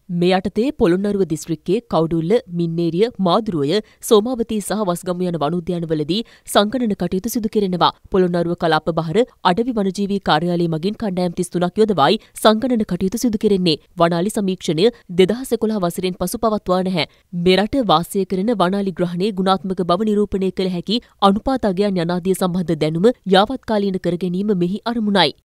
මේ යටතේ පොළොන්නරුව දිස්ත්‍රික්කයේ කවුඩුල්ල, මින්නේරිය, මාදුරුවය, සෝමාවතී සහ වස්ගම යන වනෝද්‍යානවලදී සංගණන කටයුතු සිදු කෙරෙනවා. පොළොන්නරුව කලාප බහර අඩවි වනජීවී කාර්යාලය මගින් කණ්ඩායම් 33ක් යොදවයි සංගණන කටයුතු සිදු කෙරෙන්නේ. වනාලි සමීක්ෂණය 2011 වසරෙන් පසු පවත්වා නැහැ. මෙරට වාසය කරන වනාලි ග්‍රහණයේ ගුණාත්මක බව නිරූපණය කළ හැකි අනුපාත අගයන් යනාදිය සම්බන්ධ දැනුම යාවත්කාලීන කර ගැනීම මෙහි අරමුණයි.